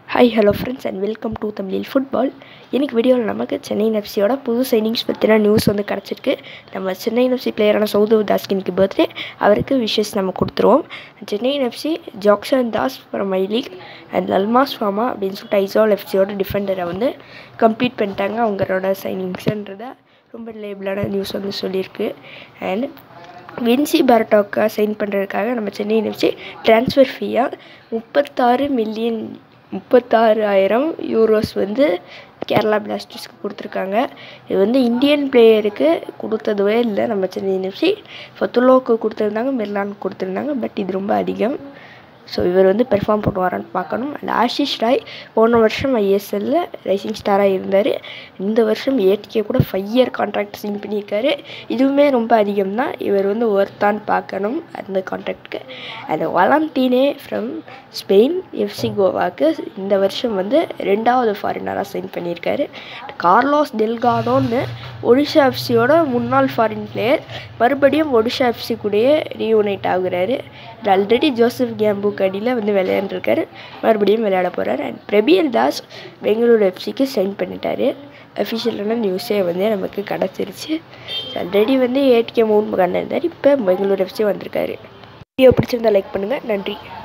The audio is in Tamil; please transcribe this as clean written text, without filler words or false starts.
Hi hello friends and welcome to Tamil football. இன்றைக்கி வீடியோவில் நமக்கு சென்னை எஃப்சியோட புது சைனிங்ஸ் பற்றின நியூஸ் வந்து கிடச்சிருக்கு. நம்ம சென்னை எஃப்சி பிளேயரான சௌதவ் தாஸ்கினுக்கு பர்த்டே, அவருக்கு விஷஸ் நம்ம கொடுத்துருவோம். Chennai FC Jackson Das from I League and Almas Fama அப்படின்னு சொல்லிட்டு ஐசால் எஃப்சியோட டிஃபெண்டரை வந்து கம்ப்ளீட் பண்ணிட்டாங்க. அவங்களோட சைனிங்ஸுன்றதை ரொம்ப லேபிளான நியூஸ் வந்து சொல்லியிருக்கு. அண்ட் வின்சி பரட்டோக்கா சைன் பண்ணுறதுக்காக நம்ம சென்னை எஃப்சி ட்ரான்ஸ்ஃபர் ஃபீயாக 36,000 யூரோஸ் வந்து கேரளா பிளாஸ்டர்ஸ்க்கு கொடுத்துருக்காங்க. இது வந்து இந்தியன் பிளேயருக்கு கொடுத்ததுவே இல்லை. நம்ம சென்னை எஃப்சி ஃபத்துல்லோவுக்கு கொடுத்துருந்தாங்க, மிர்லானுக்கு கொடுத்துருந்தாங்க. பட் இது ரொம்ப அதிகம். ஸோ இவர் வந்து பெர்ஃபார்ம் பண்ணுவாரான்னு பார்க்கணும். அண்ட் ஆஷிஷ் ராய் போன வருஷம் ஐஎஸ்எல்லில் ரைசிங் ஸ்டாராக இருந்தார். இந்த வருஷம் ஏடிகே கூட 5 இயர் கான்ட்ராக்ட் சைன் பண்ணியிருக்காரு. இதுவுமே ரொம்ப அதிகம் தான். இவர் வந்து ஒர்த்தான்னு பார்க்கணும் அந்த கான்ட்ராக்டுக்கு. அண்ட் வலந்தீனே ஃப்ரம் ஸ்பெயின் எஃப்சி கோவாவுக்கு இந்த வருஷம் வந்து 2வது ஃபாரினராக சைன் பண்ணியிருக்காரு. கார்லோஸ் டெல்காடோன்னு ஒடிஷா எஃப்சியோட முன்னாள் ஃபாரின் பிளேயர் மறுபடியும் ஒடிஷா எஃப்சி கூடயே ரீயூனைட் ஆகுறாரு. ஆல்ரெடி ஜோசப் கேம்புக்கு அடியில் வந்து விளையாண்டுருக்காரு, மறுபடியும் விளையாட போகிறார். அண்ட் பிரபீர் தாஸ் பெங்களூரு எஃப்சிக்கு சைன் பண்ணிட்டார். அஃபிஷியலான நியூஸே வந்து நமக்கு கிடச்சிருச்சு. ஆல்ரெடி வந்து ஏடிகே மூணு கண்டிருந்தார், இப்போ பெங்களூரு எஃப்சி வந்திருக்காரு. வீடியோ பிடிச்சிருந்தா லைக் பண்ணுங்கள். நன்றி.